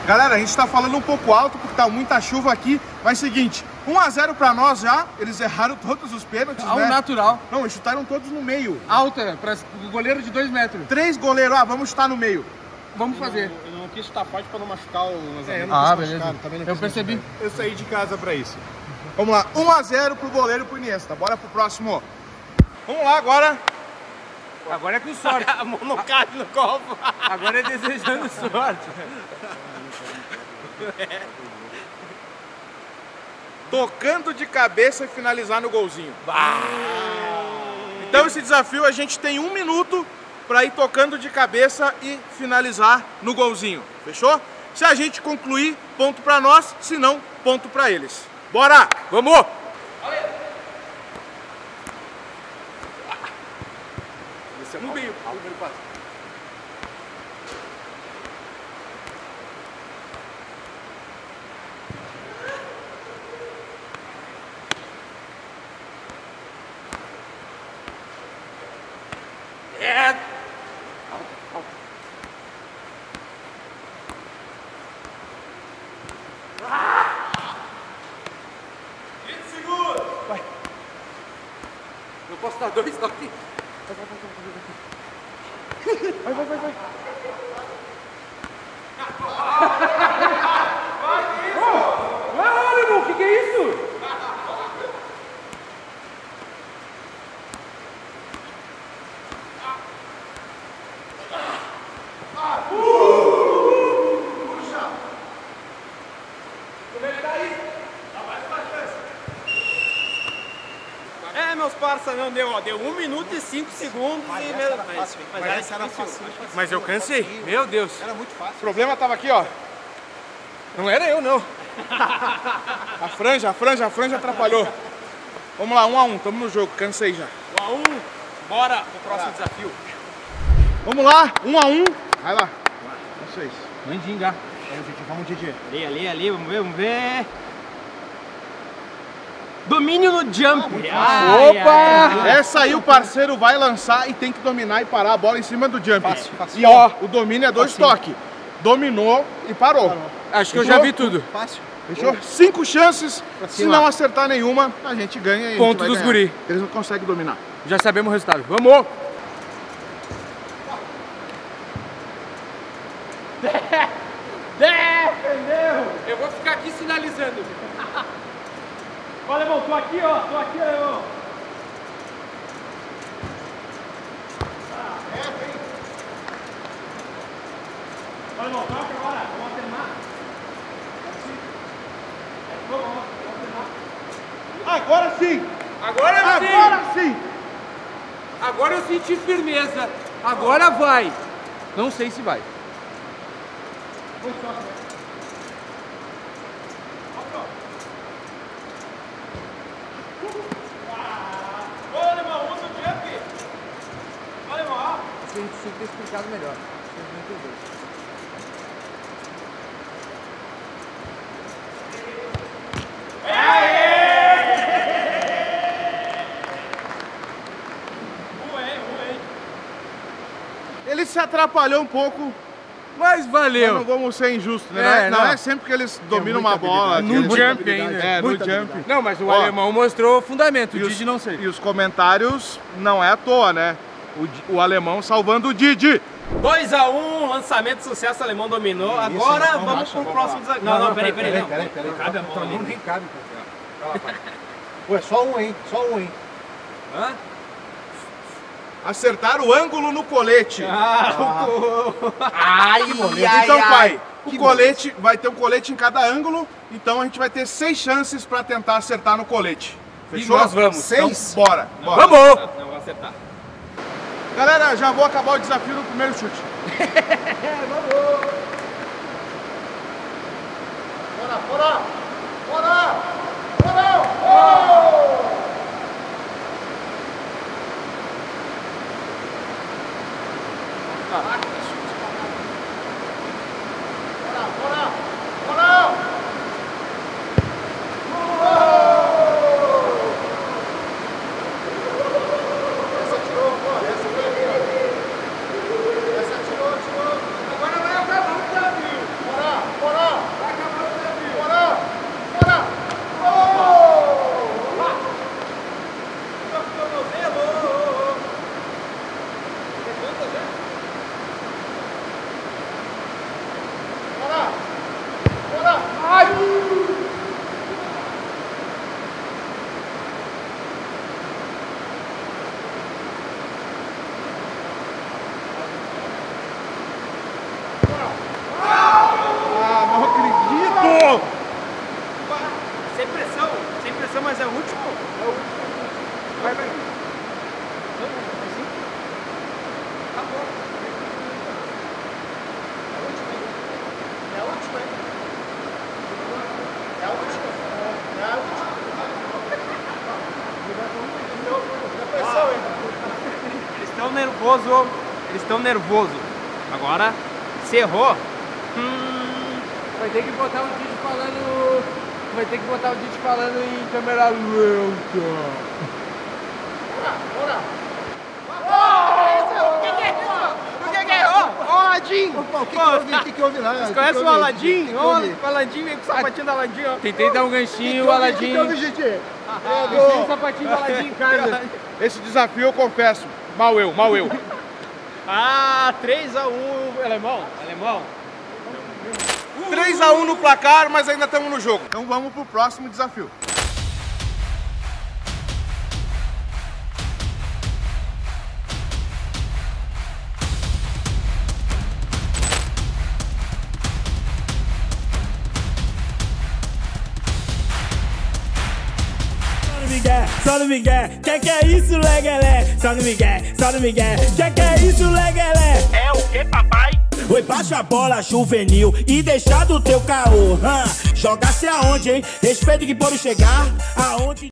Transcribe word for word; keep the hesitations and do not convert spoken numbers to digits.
Galera, a gente tá falando um pouco alto porque tá muita chuva aqui, mas seguinte, um a zero pra nós já, eles erraram todos os pênaltis, Ao né? natural. Não, eles chutaram todos no meio. Alta, para o goleiro de dois metros. Três goleiros, ah, vamos chutar no meio. Vamos fazer. Eu não, eu não quis chutar forte pra não machucar os É, eu amigos. não Ah, quis beleza. machucar, também não Eu quis percebi. machucar. Eu saí de casa pra isso. Vamos lá, um a zero pro goleiro pro Iniesta. Bora pro próximo. Vamos lá agora. Agora é com sorte. A mão não cai no copo. Agora é desejando sorte. Tocando de cabeça e finalizar no golzinho. Então esse desafio a gente tem um minuto para ir tocando de cabeça e finalizar no golzinho. Fechou? Se a gente concluir, ponto para nós, se não, ponto para eles. Bora! Vamos! No meio. É. vinte segundos! Vai. Eu posso dar dois toques? Vai, vai, vai, vai. Caralho, irmão, o que, que é isso? É, meus parça, não deu, ó. Deu um minuto e cinco segundos e mesmo. Mas, mas era essa era difícil. fácil. Mas eu cansei. Meu Deus. Era muito fácil. O problema tava aqui, ó. Não era eu, não. A franja, a franja, a franja atrapalhou. Vamos lá, um a um, tamo no jogo, cansei já. Um a um. Bora pro próximo desafio. Vamos lá, um a um. Vai lá. Vocês. Mandinga. Vamos, Didi. Ali, ali, ali, vamos ver, vamos ver. Domínio no jump. Ai, Opa! ai, ai. Essa aí o parceiro vai lançar e tem que dominar e parar a bola em cima do jump. Fácil, fácil. E ó, o domínio é dois toques. Dominou e parou. Acho que eu Fechou? já vi tudo. Fácil. Fechou? Cinco chances. Se cima. não acertar nenhuma, a gente ganha e a gente Ponto vai dos ganhar. guri. Eles não conseguem dominar. Já sabemos o resultado. Vamos! Defendeu! Eu vou ficar aqui sinalizando. Ó, Alemão, tô aqui, ó. Tô aqui, Alemão. Ó, Alemão, toca agora. Vamos alternar. Vamos, vamos, vamos alternar. Agora sim! Agora sim! Agora sim! Agora eu senti firmeza. Agora vai. Não sei se vai. Ô, Alemão, usa o jump. Ó, Alemão, ó. A gente tinha que ter explicado melhor. Vocês não entenderam. Ele se atrapalhou um pouco, Mas mas valeu. não vamos ser injustos, né? É, não, é- não não. é sempre que eles dominam uma muita bola. habilidade. que No eles- jump ainda. É, no Muita jump. habilidade. Não, mas o Ó, alemão mostrou o fundamento. O E os, Didi não sei. e os comentários não é à toa, né? O, Di- o alemão salvando o Didi. dois a um, lançamento de sucesso, o Alemão dominou. Agora não vamos racha, pro vamos próximo lá. desafio. Não, não, peraí, peraí. peraí, não. peraí, peraí. Não cabe a mão ali. nem cabe. Ué, só um, hein? Só um, hein? Hã? Acertar o ângulo no colete. Ah, o... Ai, Então, pai, o colete vai ter um colete em cada ângulo, então a gente vai ter seis chances para tentar acertar no colete. Fechou? nós vamos. Seis? Então, bora, bora. Vamos! Não vou acertar. Galera, já vou acabar o desafio no primeiro chute. Bora, bora! Bora! Bora! Oh! Bora, bora! Bora! Essa tirou, pô. Essa foi ali, ó. Essa tirou, tirou. Agora vai acabar. nervoso. Eles estão nervosos. Agora, se errou. Hum, vai ter que botar o Didi falando. Vai ter que botar o Didi falando em câmera lenta. Bora, bora. O que que é isso? O que que é? Ô, Aladim! O que que houve? O que que houve lá? Vocês conhecem o Aladim? O Aladim veio com o sapatinho da Aladim, ó. Tentei dar um ganchinho, o Aladim. O que houve, gente? Deixei o sapatinho do Aladim em casa. Esse desafio eu confesso, mal eu, mal eu. Ah, três a um, alemão, alemão. três a um no placar, mas ainda estamos no jogo. Então vamos pro próximo desafio. Só no Miguel, que que é isso, leguelé? Só no Miguel, só no Miguel, que que é isso, leguelé? É o que, papai? Oi, baixa a bola juvenil e deixa do teu caô. Hã? Joga-se aonde, hein? Respeito que pode chegar aonde.